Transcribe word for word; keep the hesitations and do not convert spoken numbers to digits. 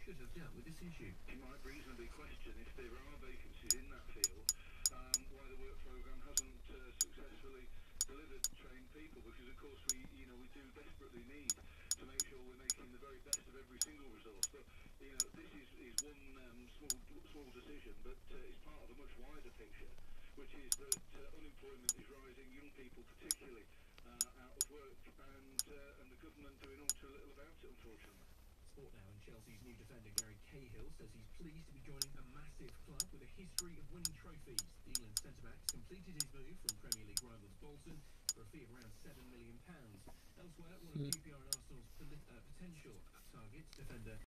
could have dealt with this issue. You might reasonably question if there are vacancies in that field, um, why the work programme hasn't uh, successfully delivered trained people, because of course we, you know, we do desperately need to make sure we're making the very best of every single resource. But you know, this is, is one um, small small decision, but uh, it's part of a much wider picture, which is that uh, unemployment is rising, young people particularly uh, out of work, and uh, and the government doing all too little about it, unfortunately. Sport now, and Chelsea's new defender Gary Cahill says he's pleased to be joining a massive club with a history of winning trophies. The England centre-back completed his move from Premier League rivals Bolton for a fee of around seven million pounds. Elsewhere, one of Q P R and Arsenal's uh, potential targets, defender